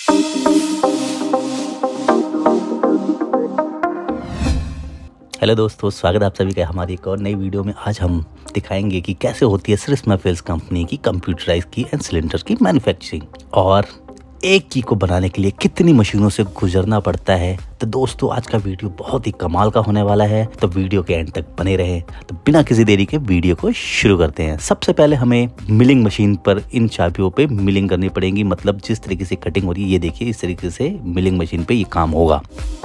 Hello दोस्तों, स्वागत है आप सभी का हमारी एक और नई वीडियो में। आज हम दिखाएंगे कि कैसे होती है सिरिस्मा फिल्स कंपनी की कंप्यूटराइज की एंड सिलेंडर की मैन्युफैक्चरिंग, और एक की को बनाने के लिए कितनी मशीनों से गुजरना पड़ता है। तो दोस्तों, आज का वीडियो बहुत ही कमाल का होने वाला है, तो वीडियो के एंड तक बने रहें। तो बिना किसी देरी के वीडियो को शुरू करते हैं। सबसे पहले हमें मिलिंग मशीन पर इन चाबियों पे मिलिंग करनी पड़ेगी, मतलब जिस तरीके से कटिंग हो रही है ये देखिए, इस तरीके से मिलिंग मशीन पे ये काम होगा।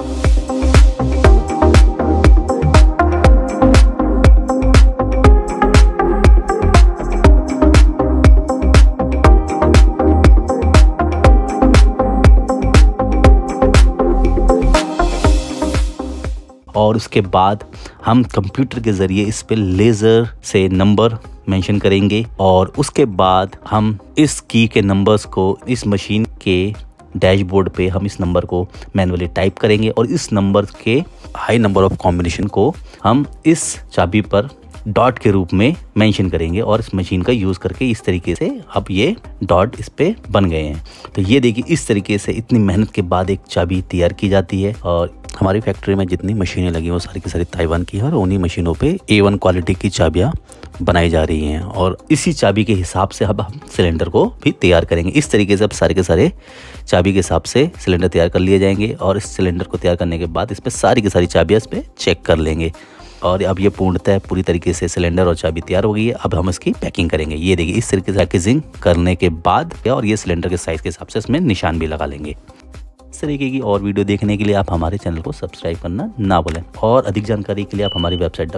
और उसके बाद हम कंप्यूटर के ज़रिए इस पे लेज़र से नंबर मेंशन करेंगे, और उसके बाद हम इस की के नंबर्स को इस मशीन के डैशबोर्ड पे हम इस नंबर को मैन्युअली टाइप करेंगे, और इस नंबर के हाई नंबर ऑफ कॉम्बिनेशन को हम इस चाबी पर डॉट के रूप में मेंशन करेंगे, और इस मशीन का यूज़ करके इस तरीके से अब ये डॉट इस पे बन गए हैं। तो ये देखिए, इस तरीके से इतनी मेहनत के बाद एक चाबी तैयार की जाती है। और हमारी फैक्ट्री में जितनी मशीनें लगी हैं वो सारी की सारी ताइवान की हैं, और उन्हीं मशीनों पे A1 क्वालिटी की चाबियाँ बनाई जा रही हैं, और इसी चाबी के हिसाब से अब हम सिलेंडर को भी तैयार करेंगे। इस तरीके से अब सारे के सारे चाबी के हिसाब से सिलेंडर तैयार कर लिए जाएंगे, और इस सिलेंडर को तैयार करने के बाद इस पर सारी की सारी चाबियाँ इस पर चेक कर लेंगे। और अब ये पूर्णतः पूरी तरीके से सिलेंडर और चाबी तैयार हो गई है। अब हम इसकी पैकिंग करेंगे। ये देखिए, इस तरीके से पैकेजिंग करने के बाद और ये सिलेंडर के साइज़ के हिसाब से इसमें निशान भी लगा लेंगे। इस तरीके की और वीडियो देखने के लिए आप हमारे चैनल को सब्सक्राइब करना ना भूलें, और अधिक जानकारी के लिए आप हमारी वेबसाइट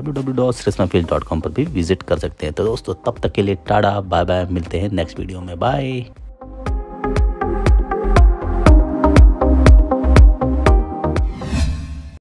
www.srismafilms.com पर भी विजिट कर सकते हैं। तो दोस्तों, तब तक के लिए टाटा बाय बाय, मिलते हैं नेक्स्ट वीडियो में। बाय।